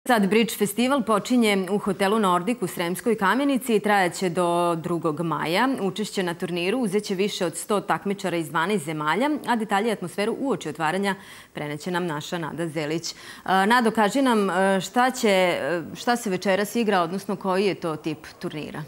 Sad Bridge festival počinje u hotelu Nordik u Sremskoj Kamenici i trajaće do 2. maja. Učešće na turniru uzeće više od 100 takmičara iz 12 zemalja, a detalje i atmosferu uoči otvaranja preneće nam naša Nada Zelić. Nado, kaži nam šta se večeras igra, odnosno koji je to tip turnira?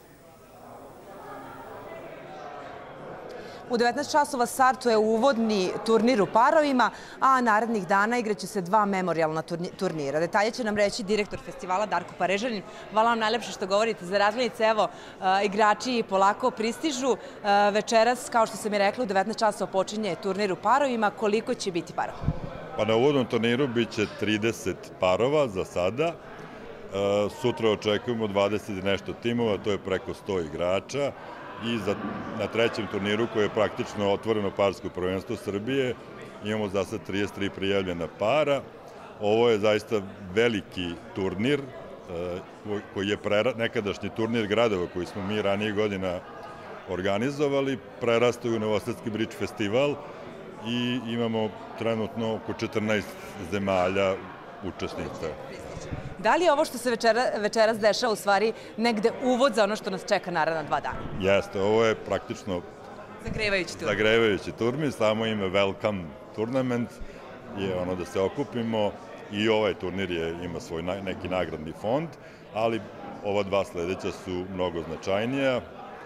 U 19 časova startuje uvodni turnir u parovima, a narednih dana igraće se 2 memorijalna turnira. Detalje će nam reći direktor festivala Darko Parežanin. Hvala vam najlepše što govorite za razglednice. Evo, igrači polako pristižu. Večeras, kao što sam i rekla, u 19 časova počinje turnir u parovima. Koliko će biti parova? Pa na uvodnom turniru biće 30 parova za sada. Sutra očekujemo 20 i nešto timova, to je preko 100 igrača. I na trećem turniru, koji je praktično otvoreno parsko prvenstvo Srbije, imamo za sad 33 prijavljena para. Ovo je zaista veliki turnir, koji je nekadašnji turnir gradova koji smo mi ranije godina organizovali, prerastaju u Novosadski Bridge festival i imamo trenutno oko 14 zemalja učesnica. Da li je ovo što se večeras dešava u stvari negde uvod za ono što nas čeka naredna 2 dana? Jeste, ovo je praktično zagrevajući turnir, samo ime Welcome Tournament je ono da se okupimo i ovaj turnir ima svoj neki nagradni fond, ali ova 2 sledeća su mnogo značajnija.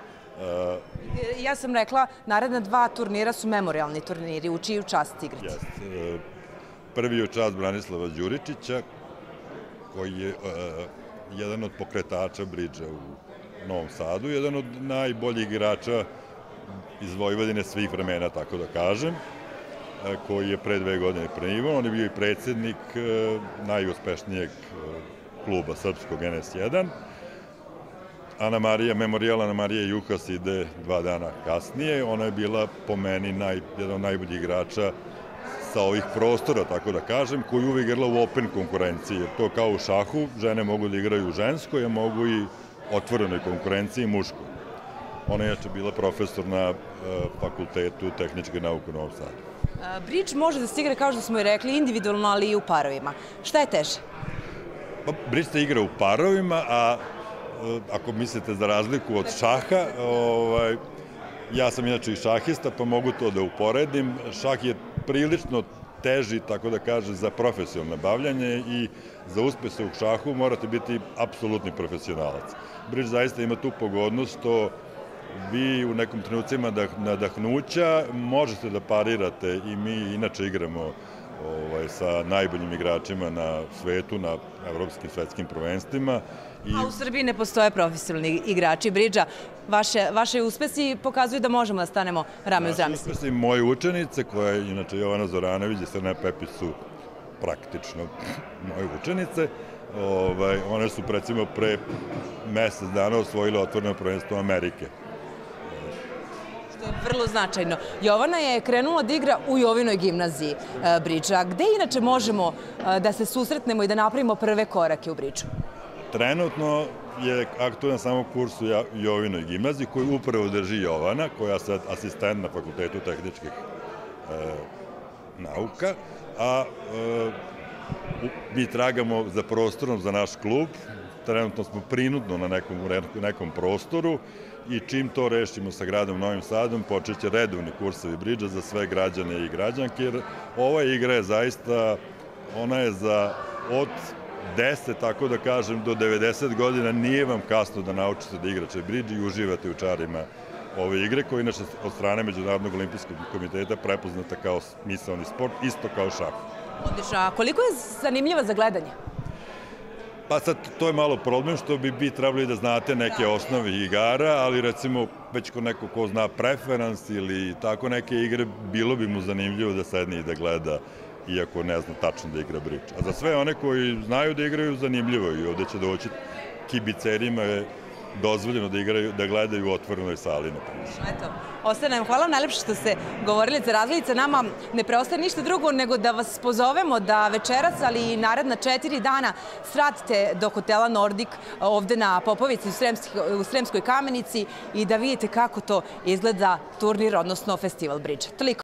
Ja sam rekla, naredna 2 turnira su memorijalni turniri, u čiju čast igrate? Jeste. Prvi je u čast Branislava Đuričića, koji je jedan od pokretača Bridgea u Novom Sadu, jedan od najboljih igrača iz Vojvodine svih vremena, tako da kažem, koji je pre 2 godine preminuo. On je bio i predsjednik najuspešnijeg kluba srpskog NS1. Memorijal Ana Marija Juhas ide 2 dana kasnije. Ona je bila po meni jedan od najboljih igrača sa ovih prostora, tako da kažem, koji uvijek igrala u open konkurenciji. Jer to kao u šahu, žene mogu da igraju u ženskoj, a mogu i otvorenoj konkurenciji muškoj. Ona je inače bila profesor na Fakultetu tehničke nauke u Novom Sadu. Bridge može da se igra, kao što smo i rekli, individualno, ali i u parovima. Šta je teže? Bridge se igra u parovima, a ako mislite za razliku od šaha, ja sam inače i šahista, pa mogu to da uporedim. Šah je prilično teži, tako da kaže, za profesionalno bavljanje i za uspeh u šahu morate biti apsolutni profesionalac. Bridge zaista ima tu pogodnost što vi u nekom trenucima nadahnuća možete da parirate i mi inače igramo sa najboljim igračima na svetu, na evropskim svetskim prvenstvima. A u Srbiji ne postoje profesionalni igrači Bridgea. Vaše uspesi pokazuju da možemo da stanemo rame uz rame. Naši uspesi moje učenice, koja je inače Jovana Zoranović i Srna Pepić su praktično moje učenice. One su recimo pre mesec dana osvojile otvoreno prvenstvo Amerike. Što je vrlo značajno. Jovana je krenula da igra u Jovinoj gimnaziji Bridgea. Gde inače možemo da se susretnemo i da napravimo prve korake u Bridgeu? Trenutno je aktualan samo kurs u Jovinoj gimnaziji koju upravo drži Jovana, koja je sad asistent na Fakultetu tehničkih nauka, a mi tragamo za prostorom za naš klub. Trenutno smo prinudno na nekom prostoru i čim to rešimo sa gradom Novim Sadom, počeće redovni kursovi Bridgea za sve građane i građanke, jer ova igra je zaista, ona je od 10, tako da kažem, do 90 godina nije vam kasno da naučite da igrate Bridge i uživate u čarima ove igre, koja je inače od strane Međunarodnog olimpijskog komiteta prepoznata kao misaoni sport, isto kao šah. Odlično. A koliko je zanimljiva za gledanje? Pa sad, to je malo problem što bi trebali da znate neke osnove igara, ali recimo već ko neko ko zna preferans ili tako neke igre, bilo bi mu zanimljivo da sedne i da gleda, iako ne zna tačno da igra Bridge. A za sve one koji znaju da igraju, zanimljivo i ovde će doći kibicerima je dozvoljeno da gledaju u otvorenoj sali. Eto, ostanem. Hvala vam najlepše što ste govorili za razglednice. Nama ne preostaje ništa drugo nego da vas pozovemo da večeras, ali i naredna 4 dana svratite do hotela Nordik ovde na Popovici u Sremskoj Kamenici i da vidite kako to izgleda turnir, odnosno festival Bridgea. Toliko.